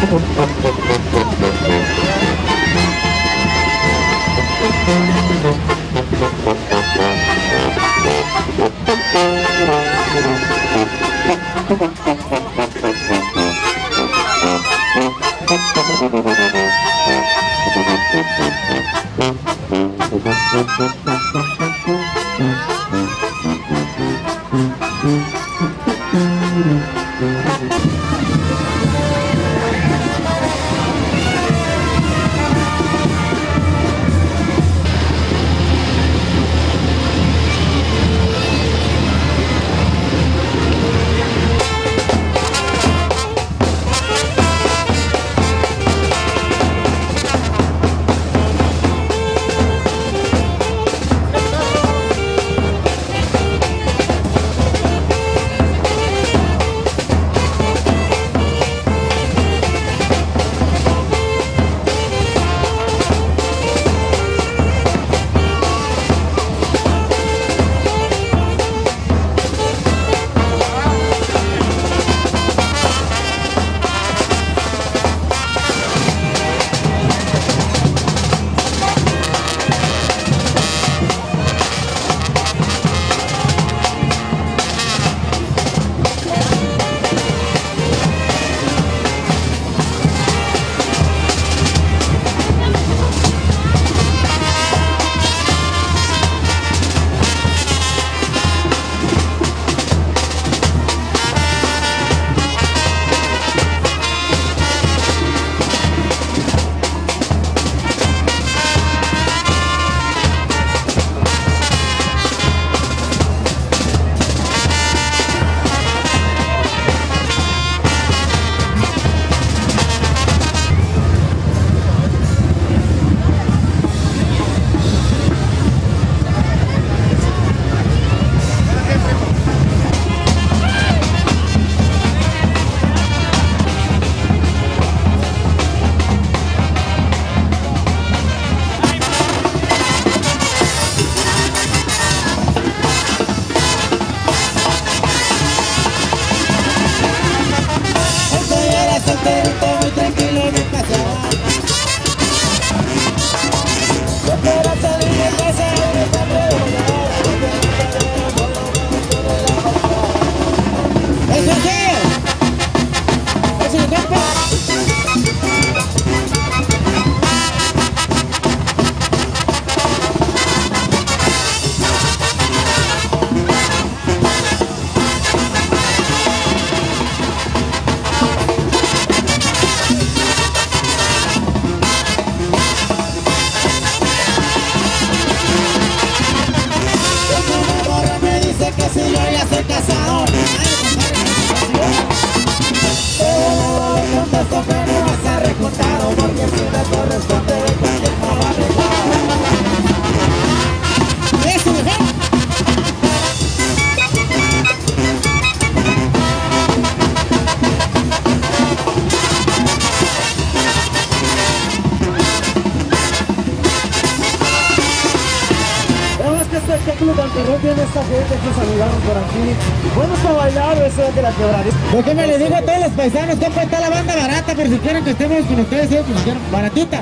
Viene esta gente que se amigaron por aquí. Buenos para bailar, eso es de la quebradita. Déjenme le digo a todos los paisanos que está la banda barata por si quieren que estemos con ustedes, pues si quieren, baratita.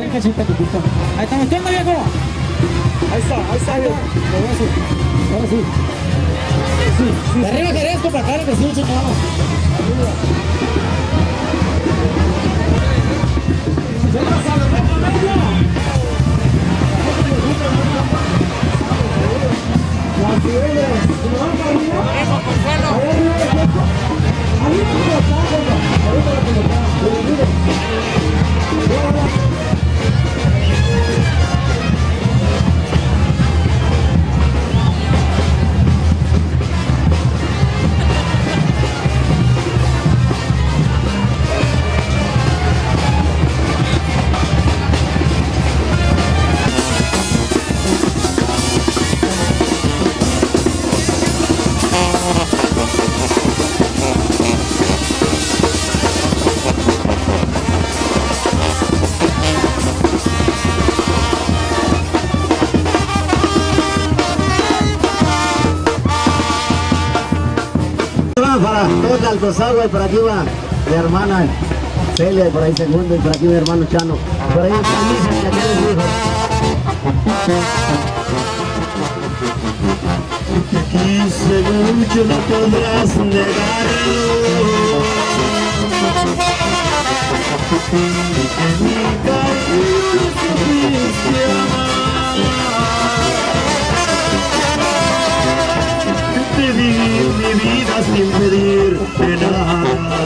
Ahí estamos, ¿qué onda, viejo? Ahí está, viejo. Ahora sí. Sí. De arriba Jerez, para acá, que sí, chicos. Arriba. Para todo el Alcozagua y por aquí va mi hermana Celia, y por ahí Segundo, y por aquí mi hermano Chano. Por ahí está Lisa, y aquí los hijos. Te quise mucho, no podrás negarlo. En mi cariño supiste amar. Te di mi vida sin pedirte nada.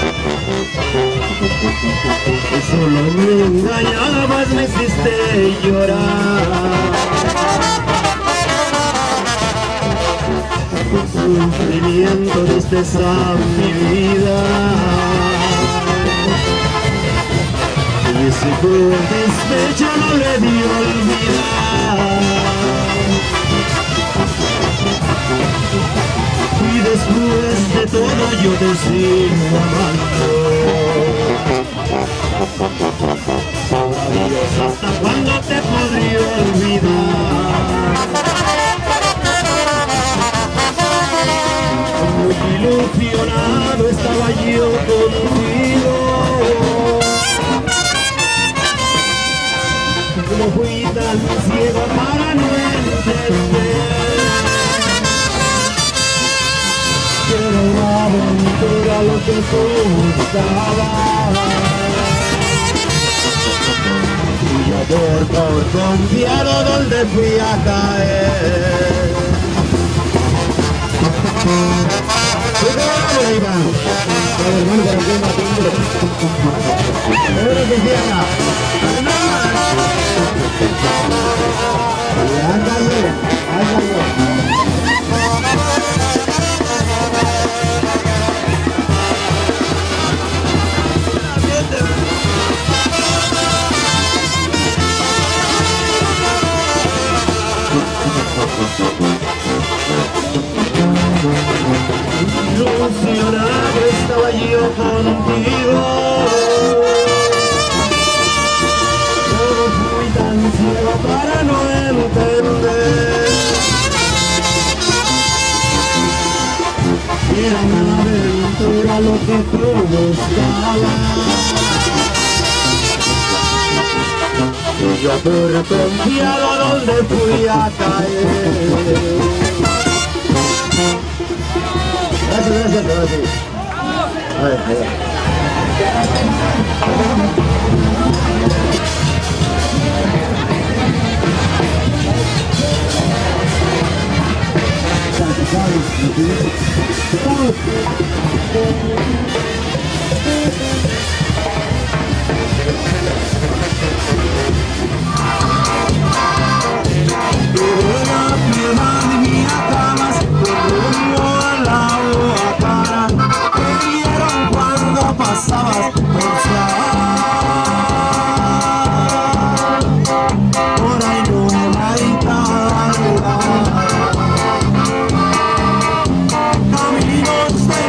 Y solo me engañabas, me hiciste llorar. Con sufrimiento despesa mi vida. Y ese por despecho no le di olvidar. Y después de todo yo te sigo amando. Adiós, ¿hasta cuándo te podría olvidar? Muy ilusionado estaba yo contigo. Como fui tan ciego para no entender que era una aventura lo que tú buscabas. Y yo por confiado donde fui a caer. Ahí va. Hermano, por aquí Martín. Seguro que sí, Ana. Ándale, ándale. Ilusionado estaba yo contigo. Pero fui tan ciego para no entender que era una aventura lo que tú buscabas. Y yo por confiado donde fui a caer. Gracias, gracias, gracias. A ver, ahí va. Pasabas por por ahí nueva y tarda, caminos de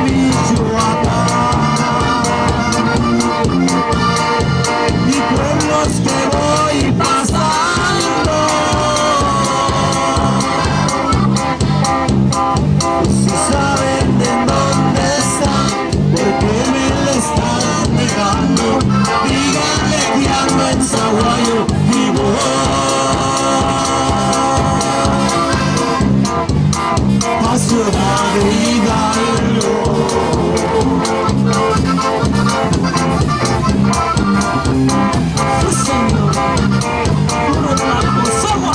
Michoacán y pueblos que voy pasando. Si saben de dónde están, porque me le están negando, díganle que ando en Zaguayo y voy a Ciudad de Hidalgo. Sí, señor, puro blanco somos.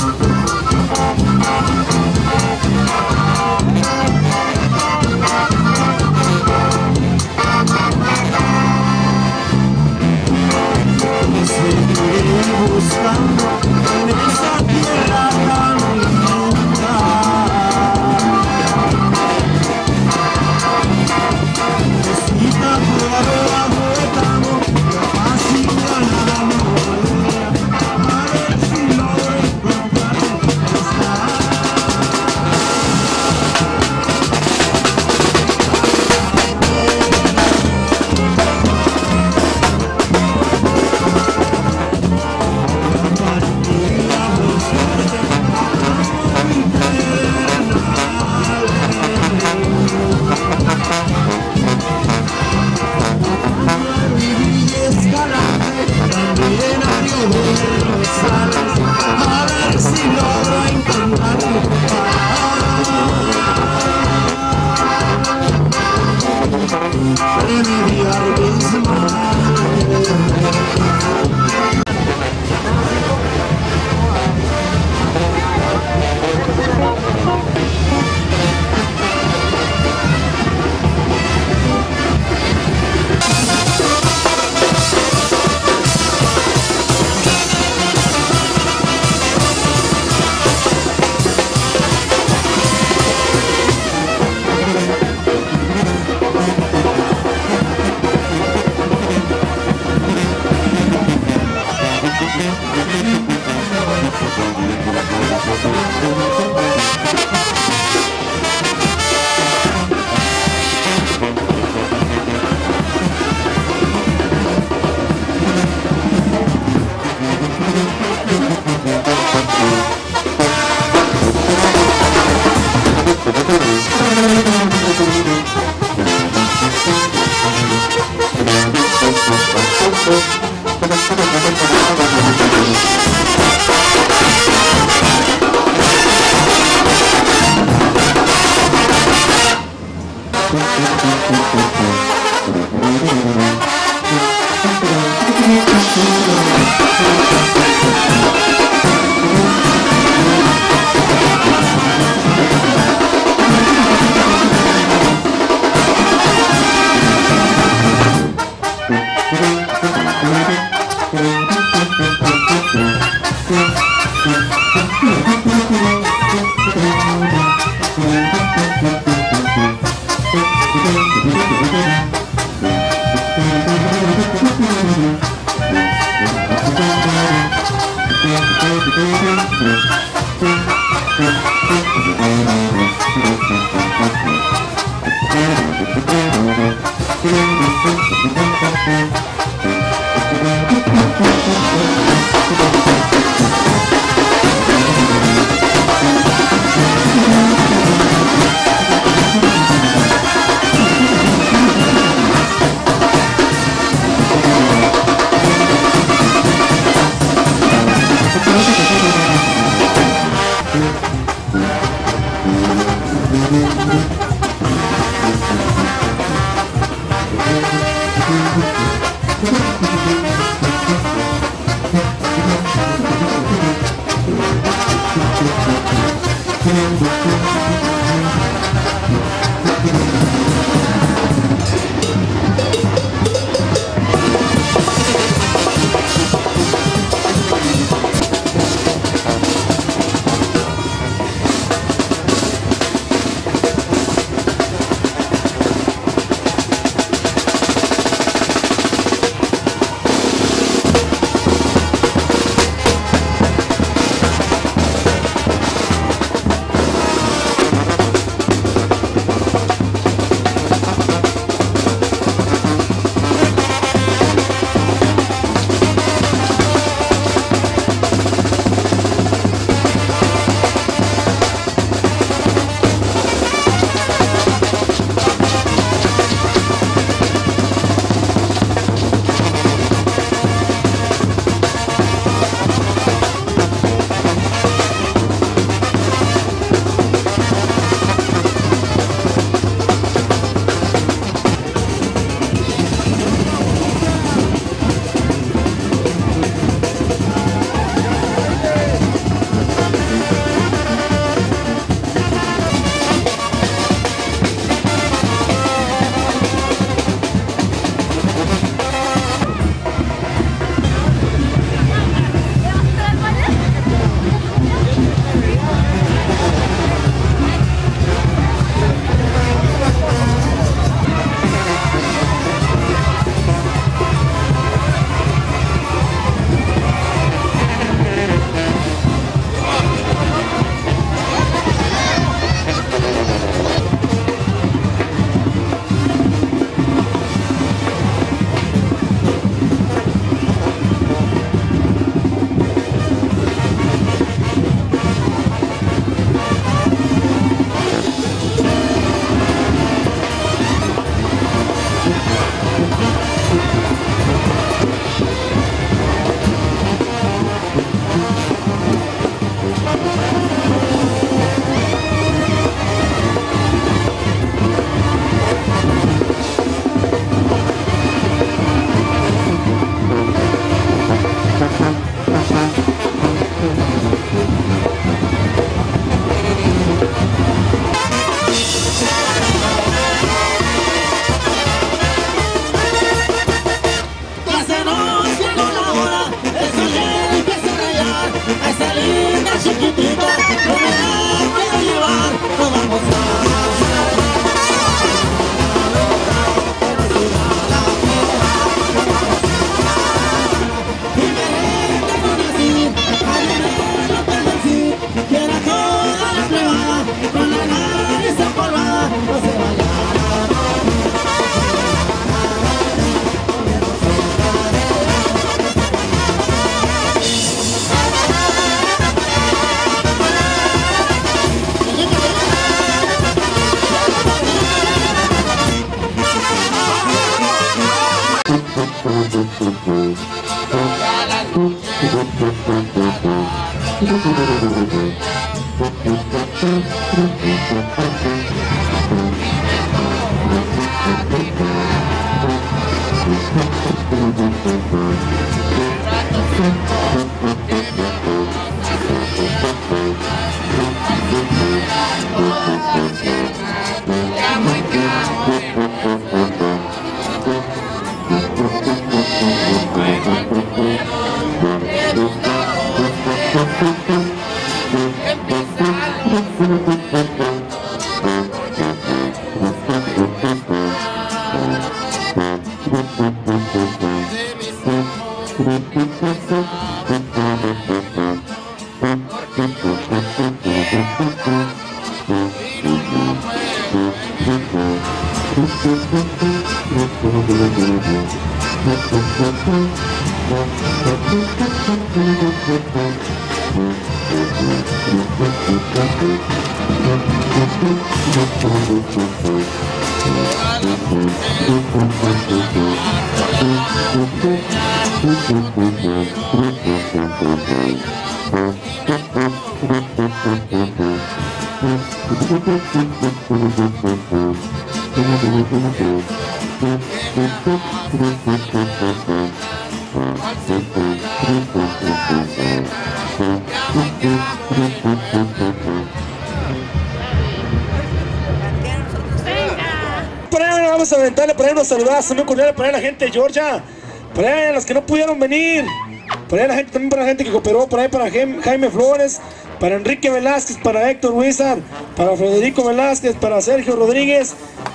Vamos a aventarle por ahí unos saludados muy cordiales para la gente de Georgia, para allá los que no pudieron venir, para allá la gente, también para la gente que cooperó, por ahí para Jaime Flores, para Enrique Velázquez, para Héctor Huizar, para Federico Velázquez, para Sergio Rodríguez,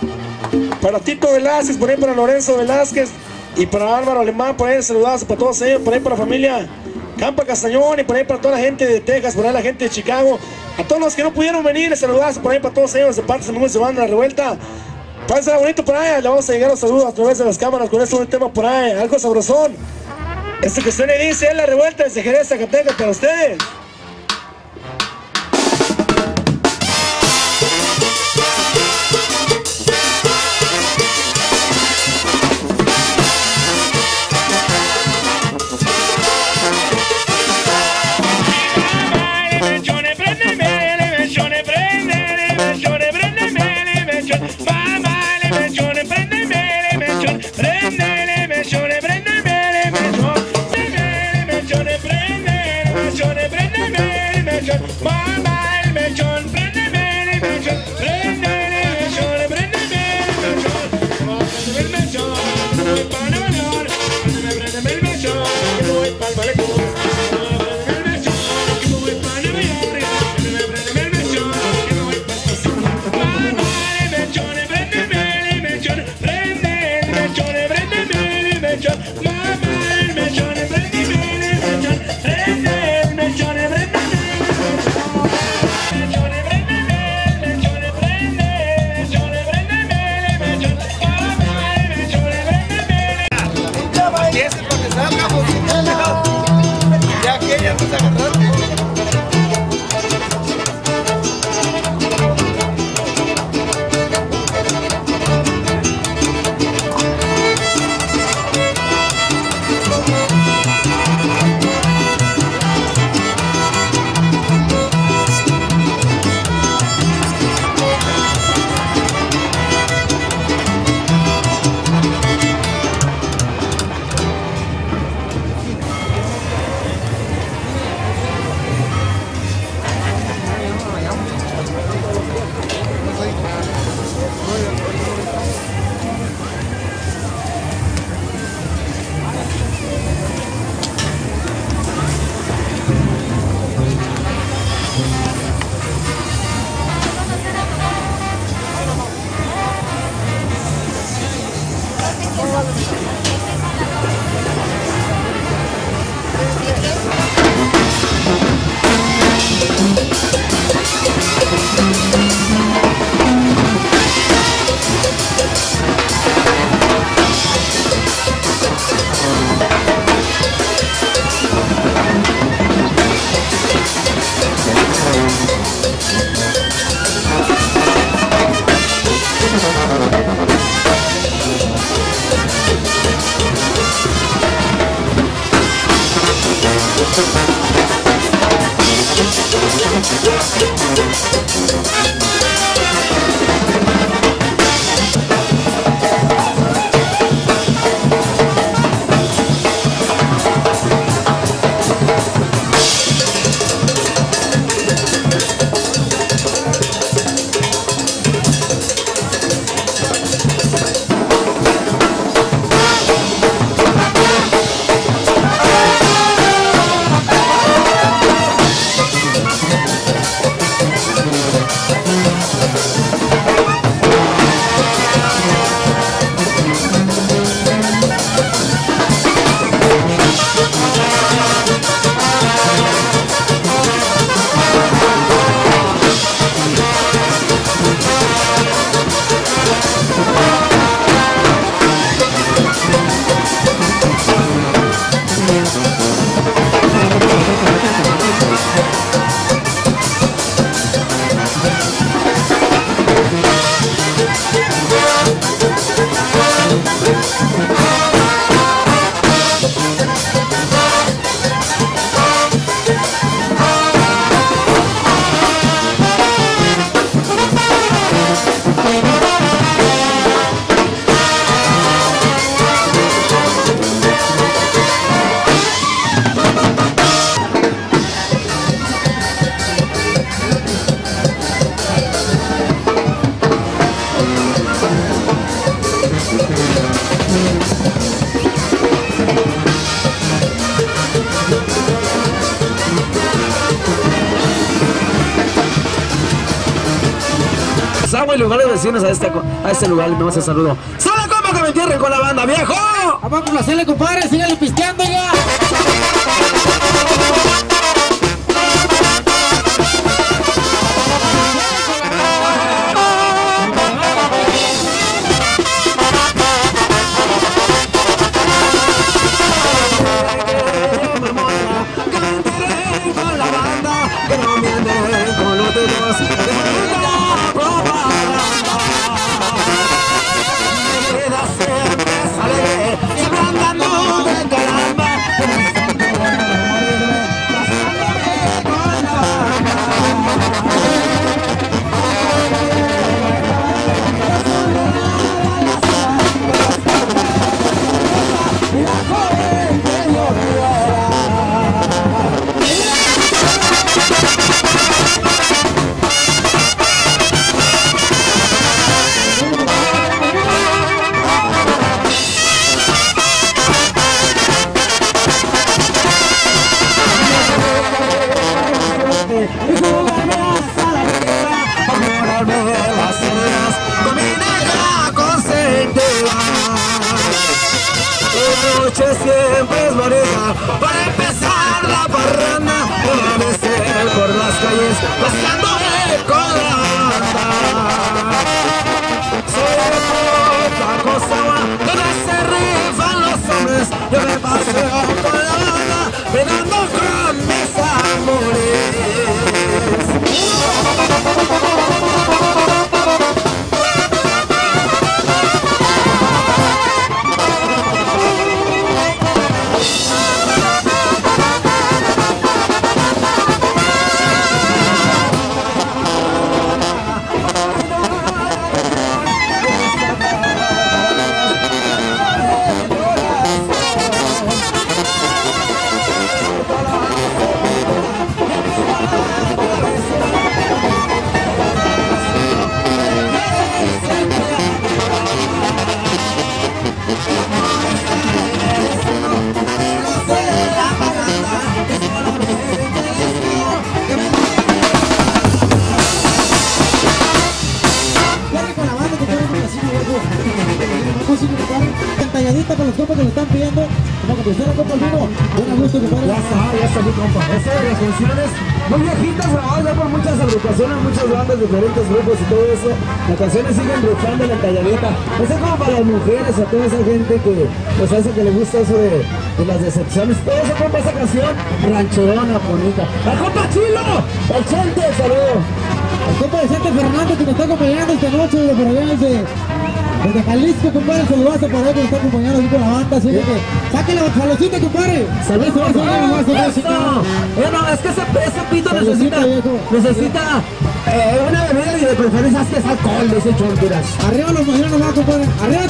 para Tito Velázquez, por ahí para Lorenzo Velázquez y para Álvaro Alemán, por ahí saludados para todos ellos, por ahí para la familia Campa Castañón y por ahí para toda la gente de Texas, por ahí la gente de Chicago, a todos los que no pudieron venir, saludados por ahí para todos ellos de parte de Banda La Revuelta. Pásala bonito por ahí, le vamos a llegar los saludos a través de las cámaras con este buen tema por ahí, algo sabrosón. Este que usted le dice es La Revuelta desde Jerez, Zacatecas para ustedes. Agua y lugares vecinos a este lugar le damos el saludo. ¡Solo como que me entierren con la banda, viejo! Vamos a complacerle, compadre, síganle pisteando ya. Siempre es bonita para empezar la parranda, amanecer por las calles paseándome con la banda. Soy otra cosa donde se rifan los hombres, yo me paseo con la banda, pegando con mis amores. Talladita para los compas que lo están pidiendo. Como que tercera copa al vino. Buen gusto, compadre. Ya está mi compa. Esa de las canciones muy viejitas grabadas ya por muchas agrupaciones, muchas bandas, diferentes grupos y todo eso. Las canciones siguen luchando en la talladita. Esa es como para las mujeres, a toda esa gente que pues hace que le gusta eso de las decepciones. Todo eso, compa, esa canción rancherona, bonita. ¡Al compa Chilo! ¡Al Chente! ¡Saludo! Al compa de Vicente Fernando que nos está acompañando esta noche de por allá desde Desde Jalisco, compadre, saludazo para él que nos está acompañando aquí con la banda, así que saque la saludcita, compadre. Saludos, Eso, no, es que ese pito Saludcita, viejo. necesita una bebida y de preferencia que es alcohol de ese chonturas. Arriba los marinos, va, compadre. Arriba.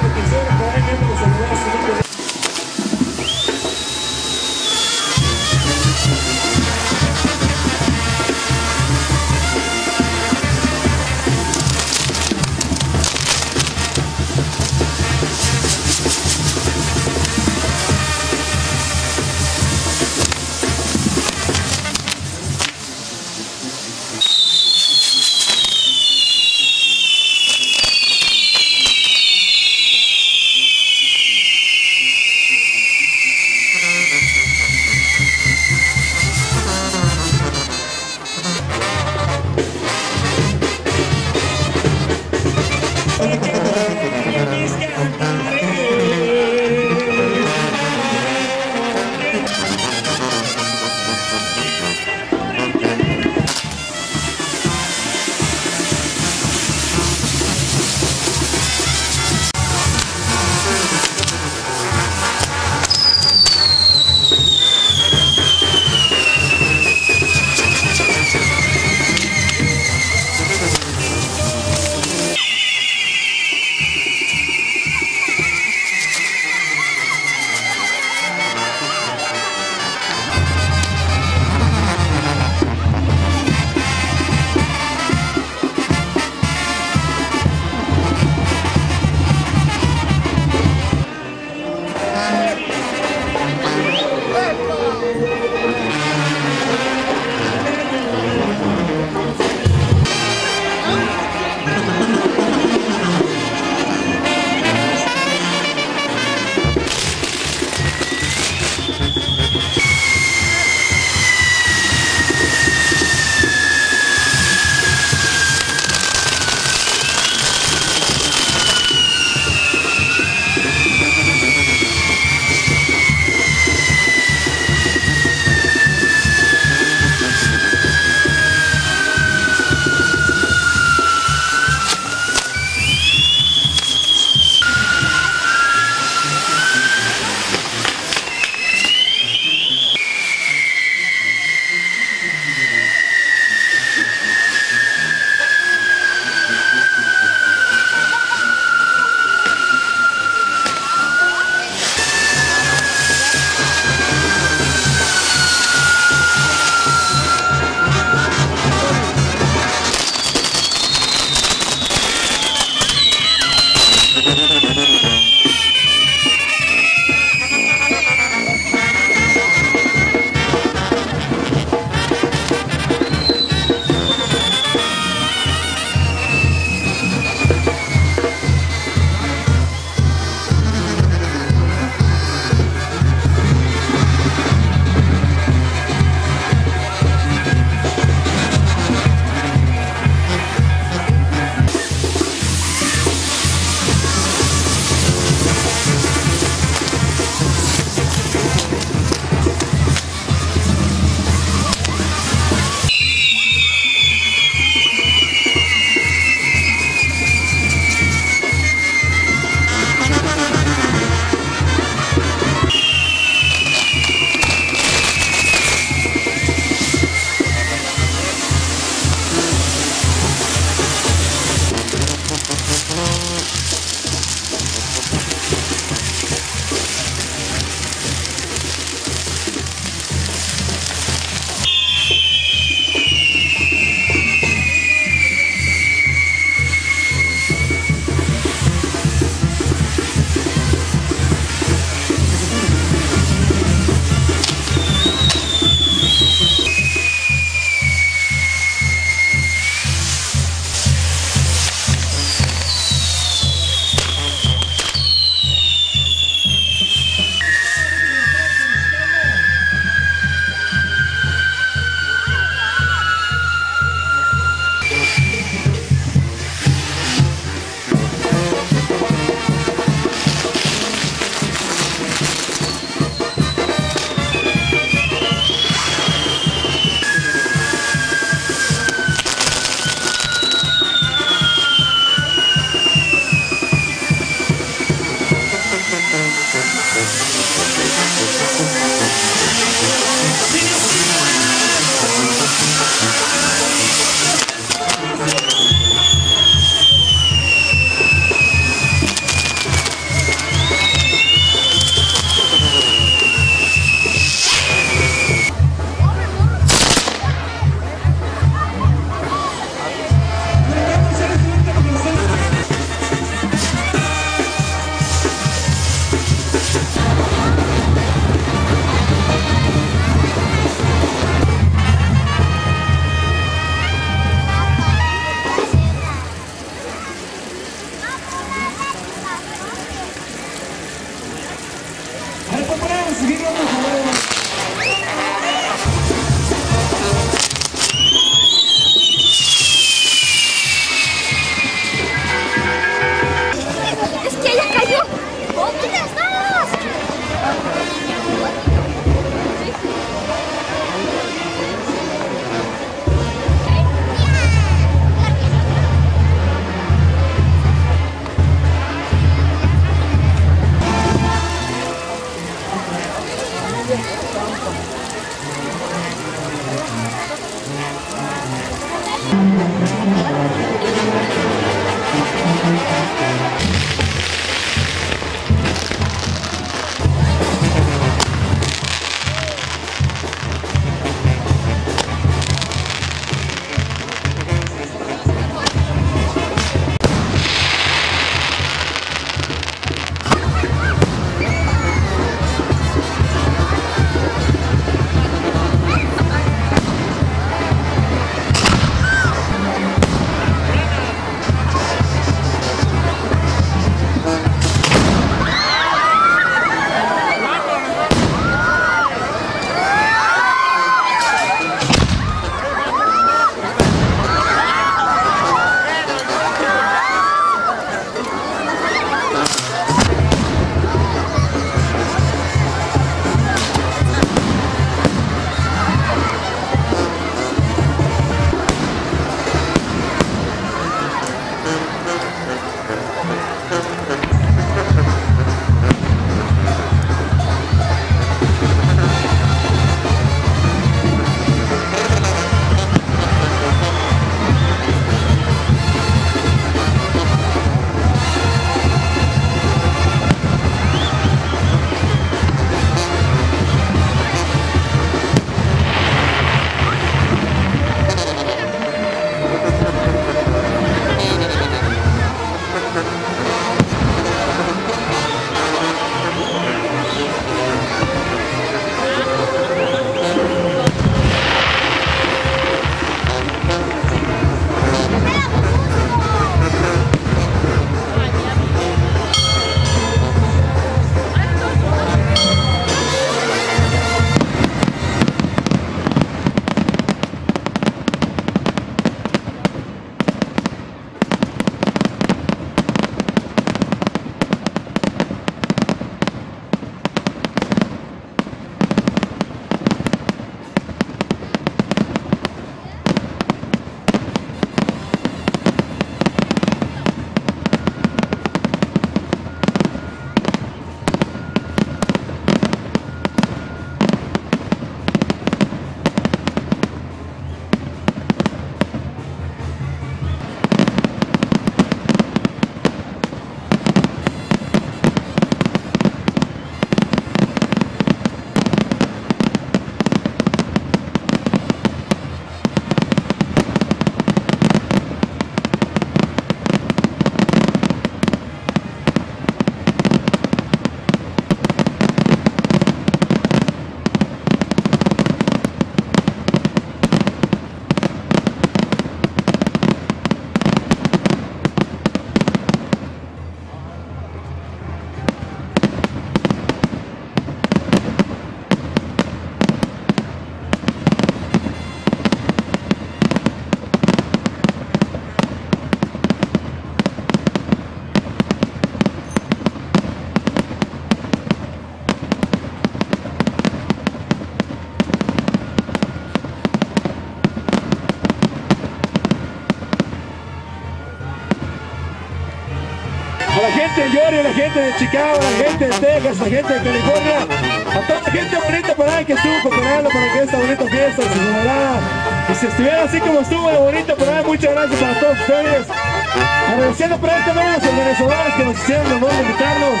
a la gente de Georgia, a la gente de Chicago, a la gente de Texas, a la gente de California, a toda la gente bonita por ahí que estuvo cooperando para que esta bonita fiesta se celebrara y se estuviera así como estuvo de bonita por ahí. Muchas gracias para todos ustedes. Agradeciendo por ahí también a los organizadores que nos hicieron el honor de invitarnos.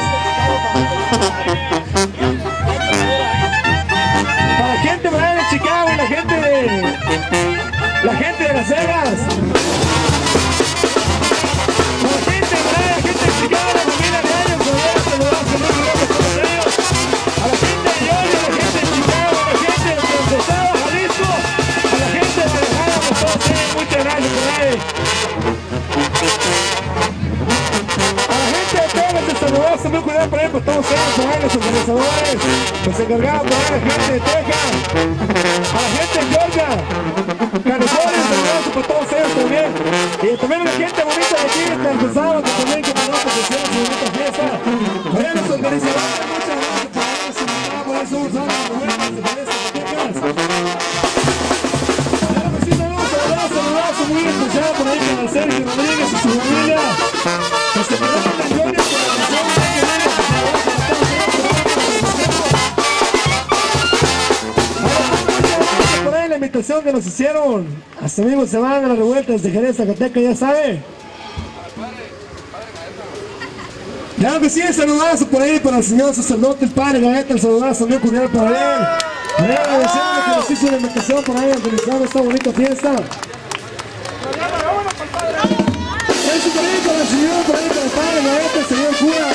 Para la gente por ahí de Chicago y la gente de Las Vegas. Muy cuidado por ahí, pues todos ellos, por ahí, los organizadores, los encargados por ahí, la gente de Texas, a la gente de Georgia, California, saludos por todos ellos también, y también a la gente bonita de aquí, que empezaron, que también que nos hicieron su bonita fiesta, por ahí los organizadores, muchas gracias por habernos invitado, por eso somos buenas de Texas. Claro que sí, saludos muy especial por ahí para Sergio Rodríguez y su familia, que se quedaron en Georgia por la misión. La invitación que nos hicieron hasta amigos se van a las revueltas de Jerez, Zacatecas, ya sabe. Claro que sí, saludazo por ahí para el señor sacerdote, el padre Gaeta, el saludazo muy cordial para él. Agradeciendo que nos hizo la invitación por ahí a organizar esta bonita fiesta. Eso por ahí para el señor, por ahí para el padre Gaeta, el señor cura.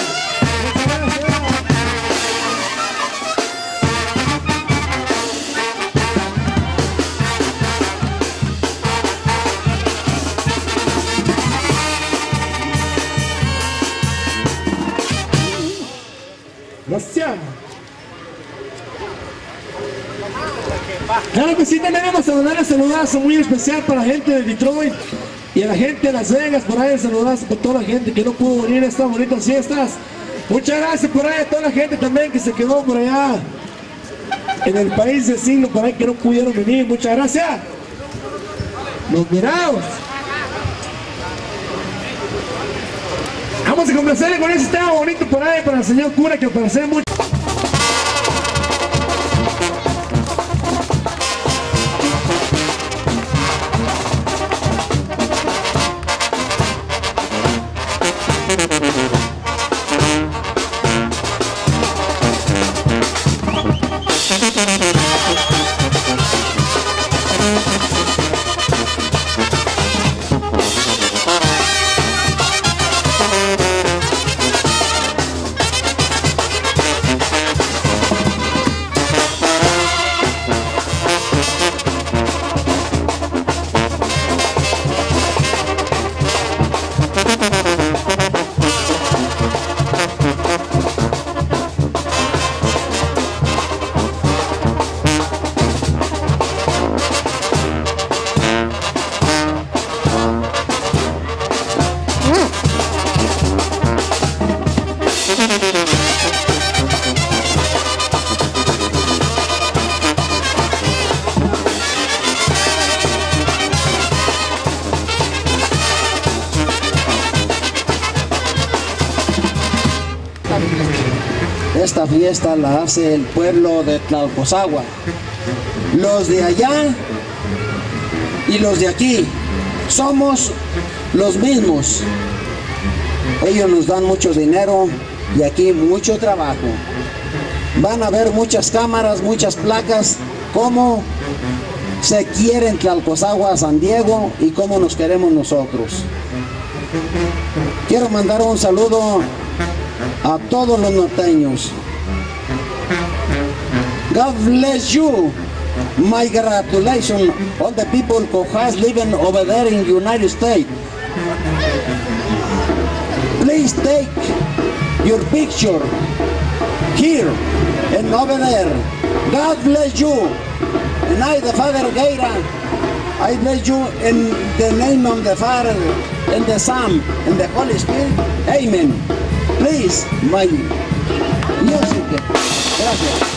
Gracias. Claro que sí, también vamos a mandar un saludazo muy especial para la gente de Detroit y a la gente de Las Vegas, por ahí un saludazo para toda la gente que no pudo venir a estas bonitas fiestas. Muchas gracias por ahí a toda la gente también que se quedó por allá en el país vecino, por ahí que no pudieron venir. Muchas gracias. Los mirados. Vamos a complacerle con ese tema bonito por ahí para el señor cura que parece mucho. Esta fiesta la hace el pueblo de Tlalcozagua. Los de allá y los de aquí somos los mismos. Ellos nos dan mucho dinero y aquí mucho trabajo. Van a ver muchas cámaras, muchas placas, cómo se quieren Tlalcozagua, San Diego y cómo nos queremos nosotros. Quiero mandar un saludo a todos los norteños. God bless you. My congratulations all the people who has living over there in United States. Please take your picture here and over there. God bless you. And I, the Father Geira, I bless you in the name of the Father and the Son and the Holy Spirit. Amen. Please, my music. Gracias.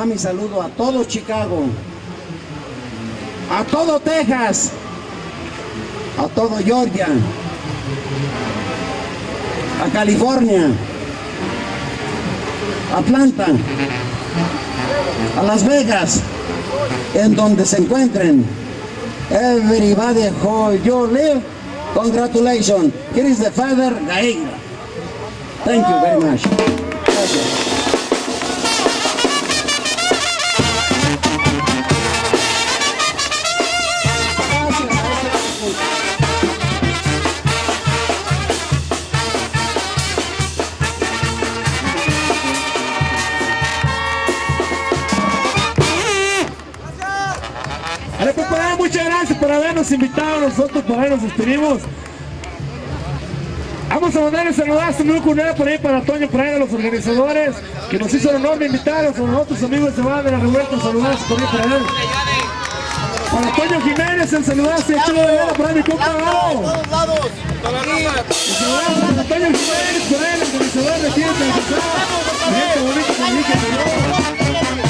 mi saludo a todo Chicago, a todo Texas, a todo Georgia, a California, a Atlanta, a Las Vegas, en donde se encuentren. Everybody how you live, congratulations. Here is the Father Gaeira. Thank you very much. Gracias. Muchas gracias por habernos invitado. Nosotros por ahí nos despedimos. Vamos a mandarle saludazo muy cordial por ahí para Toño, por ahí a los organizadores que nos hizo el honor de invitarnos a nosotros, amigos de Banda de la Revuelta. Saludazo por ahí para él. Para Toño Jiménez, el saludazo y chulo de por ahí mi compa Gabo. Saludazo para Toño Jiménez, por ahí el organizador de Fiesta de Casado. Gente bonita que me dice que no.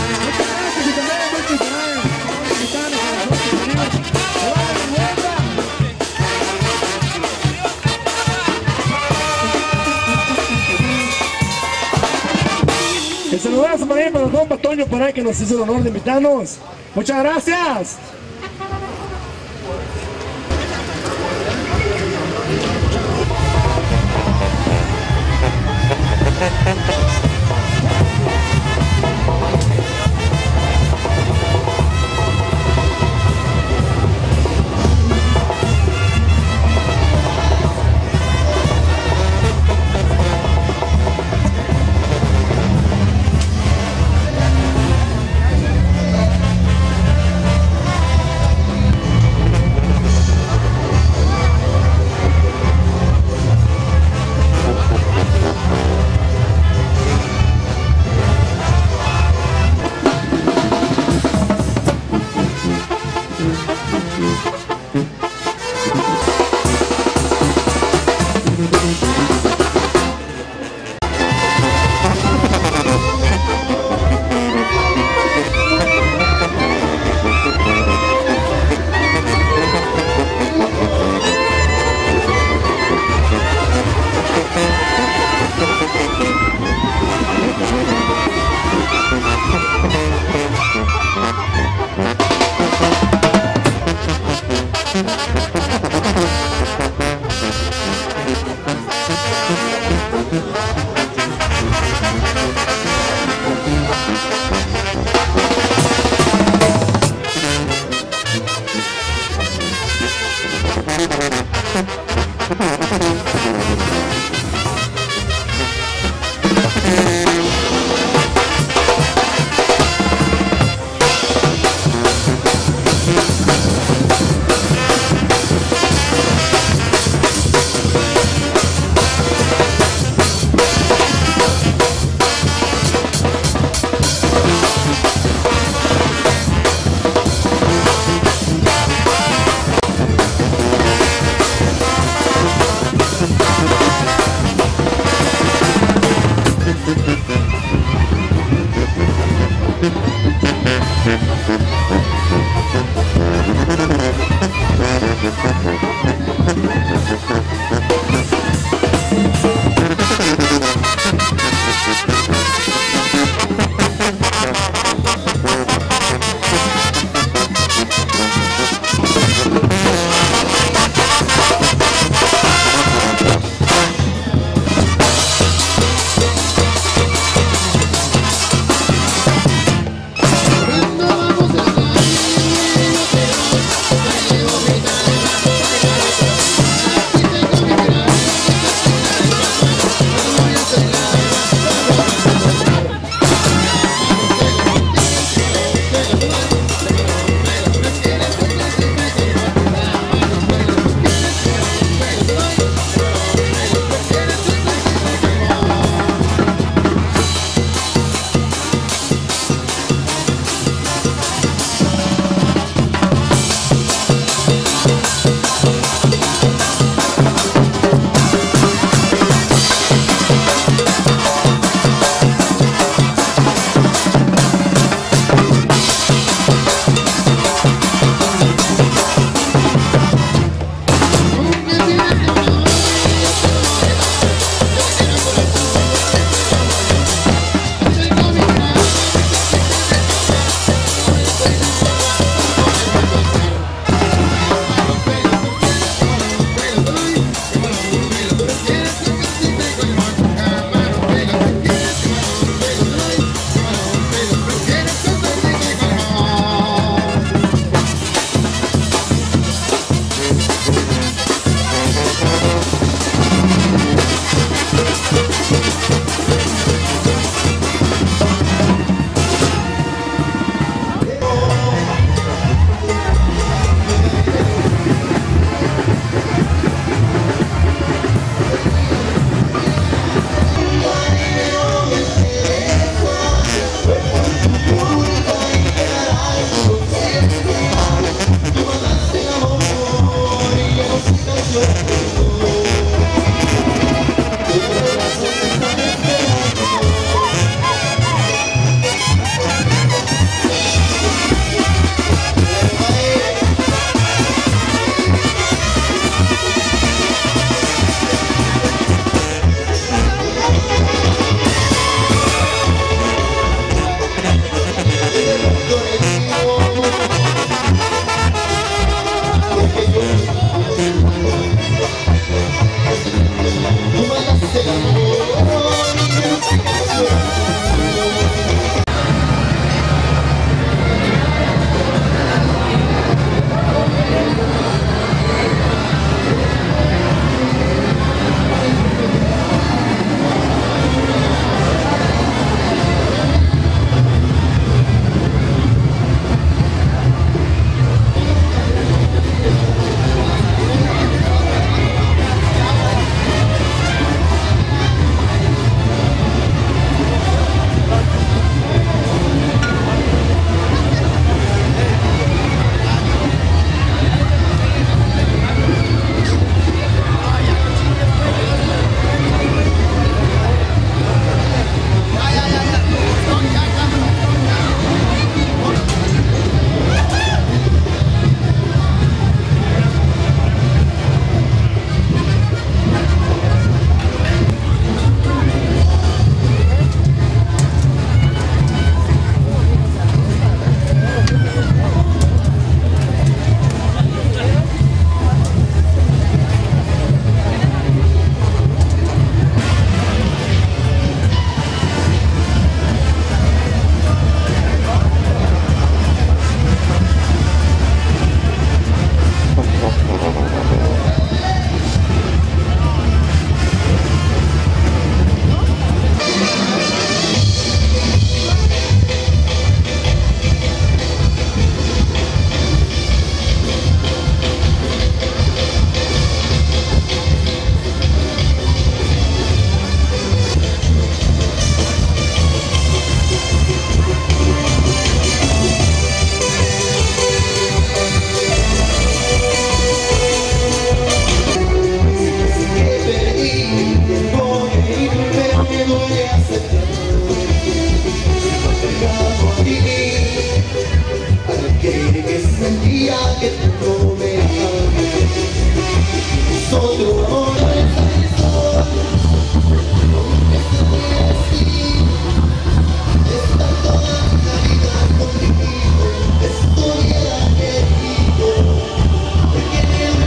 El saludazo para ahí para el compa Toño por ahí que nos hizo el honor de invitarnos. Muchas gracias. que tú me ames. Soy tu amor, estar toda la vida contigo, estuviera querido, porque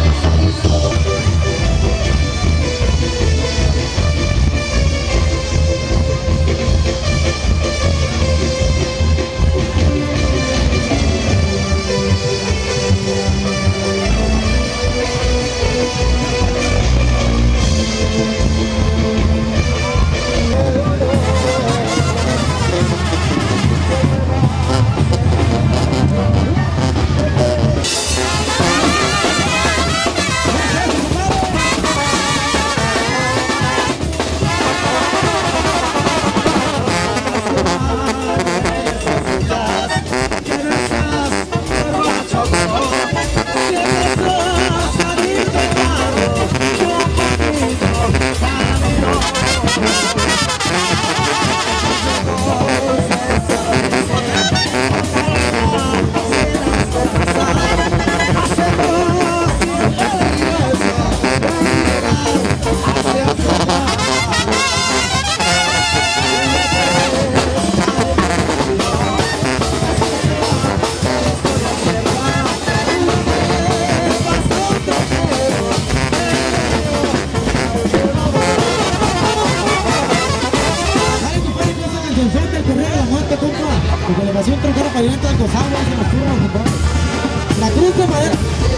porque le pasó un troncero para allá del Cosagua, se nos curra, compadre. La cruz de madera.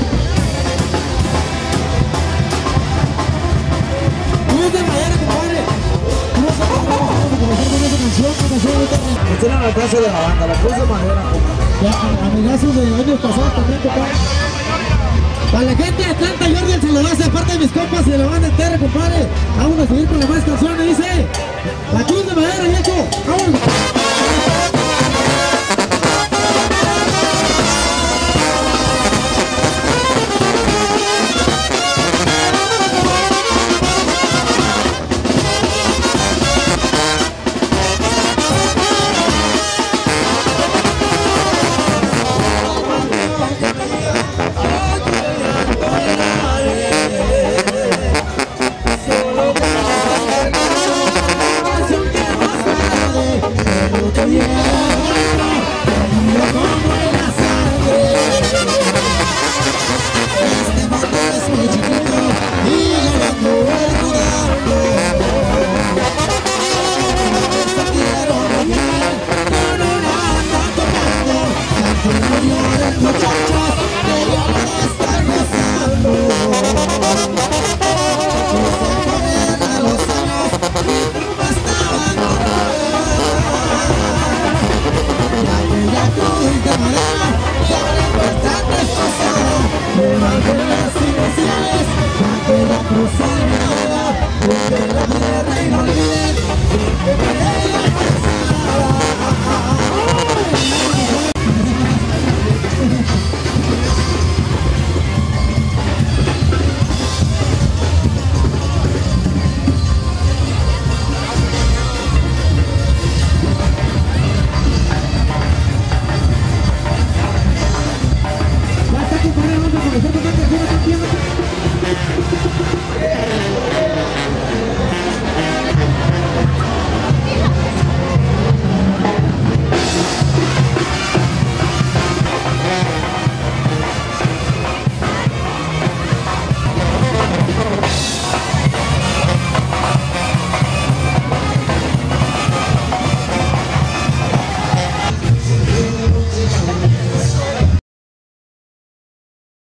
Cruz de madera, compadre. Cruz de madera, compadre, con esa canción, Esta era la casa de la banda, la cruz de madera, compadre. Amigazos de años pasados también, compadre. Para la gente de Atlanta, Jordi, se lo hace aparte de mis compas y de la banda entera, compadre. Vamos a seguir con la más canción, me dice. La cruz de madera, viejo. Vámonos.